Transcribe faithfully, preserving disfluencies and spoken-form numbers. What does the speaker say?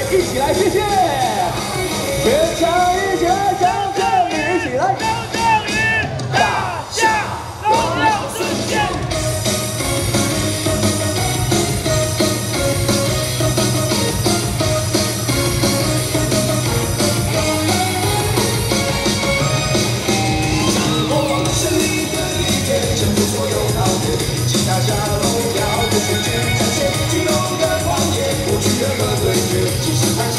一起来，谢谢！全场一起来，张振宇，一起来！张振宇，大夏荣耀瞬间。我是你的一天，征服所有考验，一起大夏荣耀的瞬间展现，激动的狂野，过去的和对决，其实。